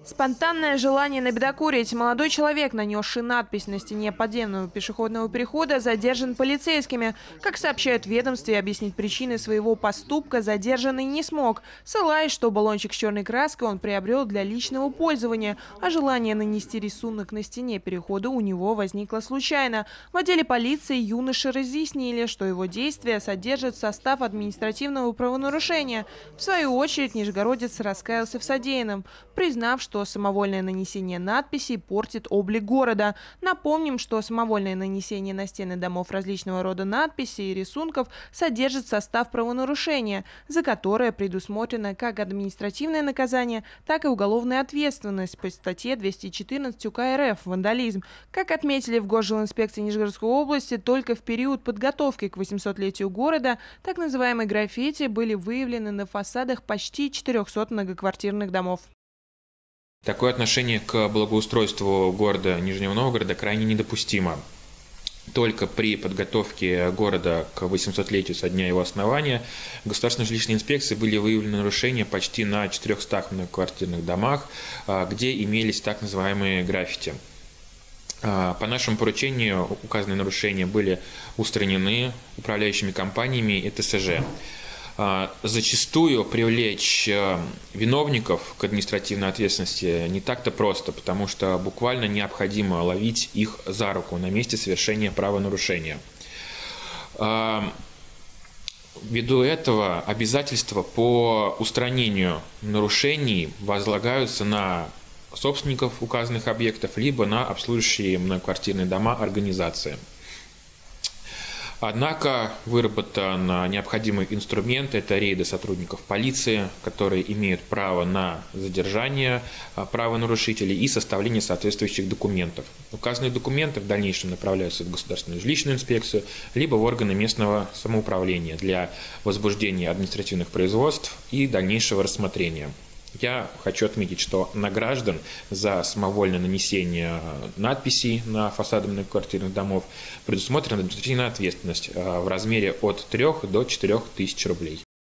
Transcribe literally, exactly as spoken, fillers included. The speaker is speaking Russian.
Спонтанное желание набедокурить. Молодой человек, нанесший надпись на стене подземного пешеходного перехода, задержан полицейскими. Как сообщают в ведомстве, объяснить причины своего поступка задержанный не смог, ссылаясь, что баллончик с черной краской он приобрел для личного пользования, а желание нанести рисунок на стене перехода у него возникло случайно. В отделе полиции юноши разъяснили, что его действия содержат состав административного правонарушения. В свою очередь нижегородец раскаялся в содеянном, признав, что что самовольное нанесение надписей портит облик города. Напомним, что самовольное нанесение на стены домов различного рода надписей и рисунков содержит состав правонарушения, за которое предусмотрено как административное наказание, так и уголовная ответственность по статье двести четырнадцать УК РФ «Вандализм». Как отметили в Госжилинспекции Нижегородской области, только в период подготовки к восьмисотлетию города так называемые граффити были выявлены на фасадах почти четырёхсот многоквартирных домов. Такое отношение к благоустройству города Нижнего Новгорода крайне недопустимо. Только при подготовке города к восьмисотлетию со дня его основания Государственной жилищной инспекции были выявлены нарушения почти на четырёхстах многоквартирных домах, где имелись так называемые граффити. По нашему поручению указанные нарушения были устранены управляющими компаниями и Т С Ж. Зачастую привлечь виновников к административной ответственности не так-то просто, потому что буквально необходимо ловить их за руку на месте совершения правонарушения. Ввиду этого обязательства по устранению нарушений возлагаются на собственников указанных объектов, либо на обслуживающие многоквартирные дома организации. Однако выработан необходимый инструмент – это рейды сотрудников полиции, которые имеют право на задержание правонарушителей и составление соответствующих документов. Указанные документы в дальнейшем направляются в Государственную жилищную инспекцию, либо в органы местного самоуправления для возбуждения административных производств и дальнейшего рассмотрения. Я хочу отметить, что на граждан за самовольное нанесение надписей на фасады многоквартирных домов предусмотрена административная ответственность в размере от трёх до четырёх тысяч рублей.